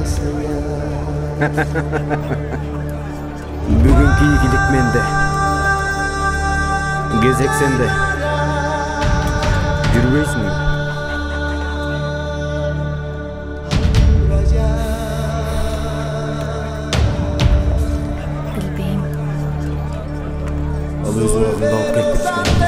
Бүгүнкү ийгилик менде, кезек сенде. Жүрбөйсүңбү? Билбейм. Ал өз убагында алып келип кетишкен.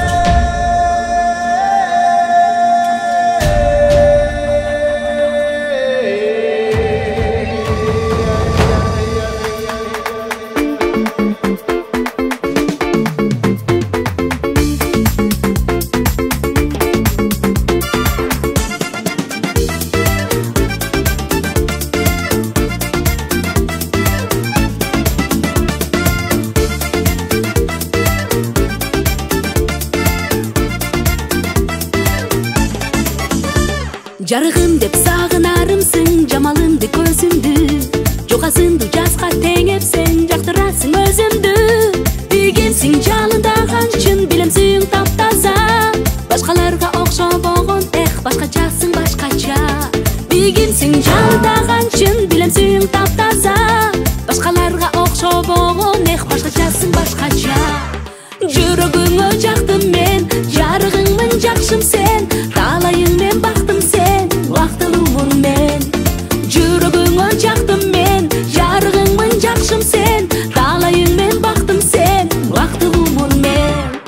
Жарығым деп сағынарымсың, жамалымды көзімді, жоғасынды жасқа теңепсің, жақтырасың өзімді. Бүйгенсің жалындаған шын, білемсің таптаза, башқаларға оқша болған, башқачасың башқача. Бүйгенсің жалындаған шын, білемсің таптаза, башқаларға оқша болған, башқачасың башқача. Жүрөгүңө жактым мен, жарыгыңмын жакшым сен, талайың мен бактым сен, бактылуумун мен. Жүрөгүңө жактым мен, жарыгыңмын жакшым сен, талайың мен бактым сен, бактылуумун мен.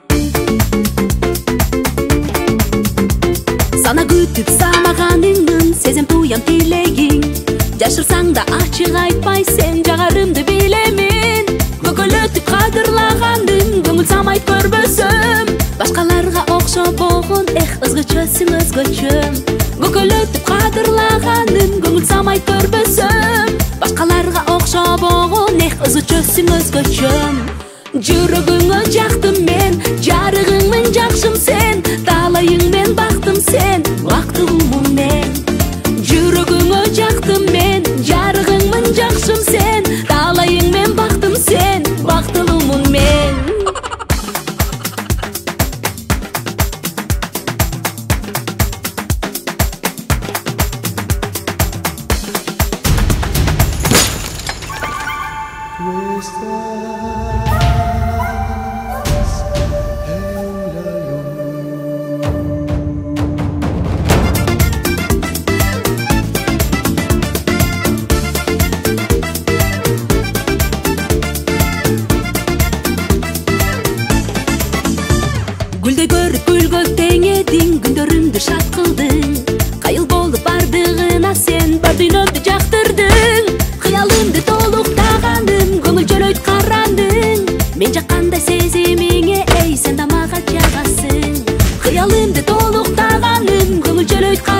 Сана күтүп самаганыңмын, сезем туям тилегиң, жашырсаң да ачык айтпай сен, жагарымды билемин. Көкөлөтүп кадырлагандың, көңүл самайт көрбөсөм, башкаларга окшо болгон, өзгөчөсүң өзгөчөм. Көкөлөтүп кадырлагандың, көңүл самайт көрбөсөм, башкаларга окшо болгон, өзгөчөсүң өзгөчөм. Жүрөгүңө жактым мен, жарыгыңмын жакшым сен, талайың мен бактым сен, бактылуумун мен. Жүрөгүңө жактым мен, жарыгыңмын жакшым сен, талайың мен бактым сен, бактылуумун мен. Гүлдей көрүп гүлгө теңедиң, күндөрүмдү шат кылдың, кайыл болуп бардыгына сен бар дүйнөмдү жактырдың. Кыялымды толуктагандың, көңүл жөлөйт карандың, мен жаккандай сезимиңе сен да мага жагасың. Кыялымды толуктагандың, көңүл жөлөйт